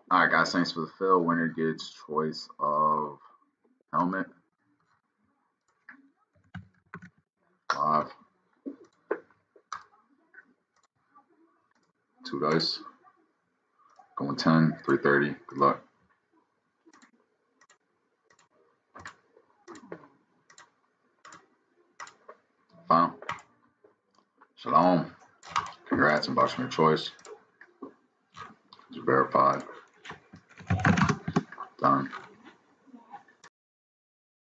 All right, guys. Thanks for the fill. Winner gets choice of helmet. 5. 2 dice. Going 10. 330. Good luck. Final. Shalom. Congrats on boxing your choice. It's verified. Done.